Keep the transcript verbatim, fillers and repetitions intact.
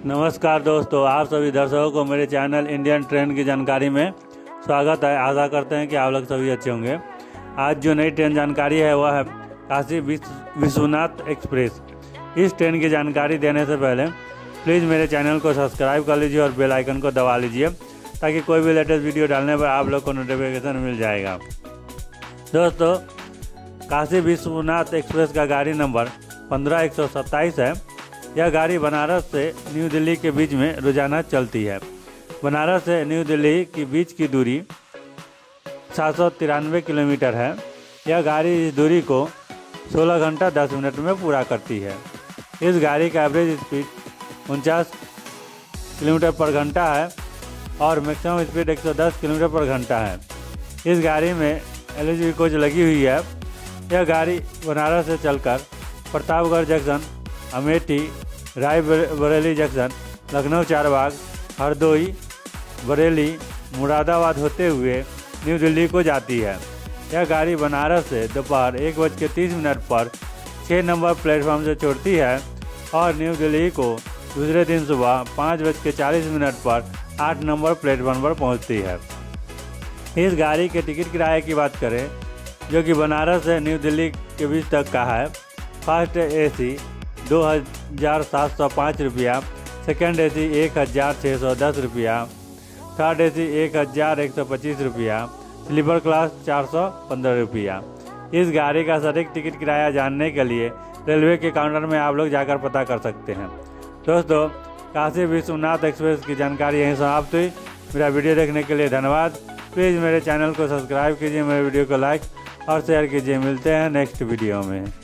नमस्कार दोस्तों, आप सभी दर्शकों को मेरे चैनल इंडियन ट्रेन की जानकारी में स्वागत है। आशा करते हैं कि आप लोग सभी अच्छे होंगे। आज जो नई ट्रेन जानकारी है वह है काशी विश्वनाथ एक्सप्रेस। इस ट्रेन की जानकारी देने से पहले प्लीज़ मेरे चैनल को सब्सक्राइब कर लीजिए और बेल आइकन को दबा लीजिए ताकि कोई भी लेटेस्ट वीडियो डालने पर आप लोग को नोटिफिकेशन मिल जाएगा। दोस्तों, काशी विश्वनाथ एक्सप्रेस का गाड़ी नंबर पंद्रह एक सौ सत्ताईस है। यह गाड़ी बनारस से न्यू दिल्ली के बीच में रोजाना चलती है। बनारस से न्यू दिल्ली के बीच की दूरी सात सौ तिरानवे किलोमीटर है। यह गाड़ी इस दूरी को सोलह घंटा दस मिनट में पूरा करती है। इस गाड़ी का एवरेज स्पीड उनचास किलोमीटर पर घंटा है और मैक्सिमम स्पीड एक सौ दस किलोमीटर पर घंटा है। इस गाड़ी में एल ई डी कोच लगी हुई है। यह गाड़ी बनारस से चलकर प्रतापगढ़ जंक्शन, अमेठी, रायबरेली जंक्शन, लखनऊ चारबाग, हरदोई, बरेली, मुरादाबाद होते हुए न्यू दिल्ली को जाती है। यह गाड़ी बनारस से दोपहर एक बज के तीस मिनट पर छः नंबर प्लेटफॉर्म से छोड़ती है और न्यू दिल्ली को दूसरे दिन सुबह पाँच बज के चालीस मिनट पर आठ नंबर प्लेटफॉर्म पर पहुंचती है। इस गाड़ी के टिकट किराए की बात करें जो कि बनारस से न्यू दिल्ली के बीच तक का है। फर्स्ट ए सी दो हज़ार सात सौ पाँच रुपया, सेकेंड ए सी एक हज़ार छः सौ दस रुपया, थर्ड ए सी एक हज़ार एक सौ पच्चीस रुपया, स्लीपर क्लास चार सौ पंद्रह रुपया। इस गाड़ी का सटीक टिकट किराया जानने के लिए रेलवे के काउंटर में आप लोग जाकर पता कर सकते हैं। दोस्तों, काशी विश्वनाथ एक्सप्रेस की जानकारी यहीं समाप्त हुई। मेरा वीडियो देखने के लिए धन्यवाद। प्लीज़ मेरे चैनल को सब्सक्राइब कीजिए, मेरे वीडियो को लाइक और शेयर कीजिए। मिलते हैं नेक्स्ट वीडियो में।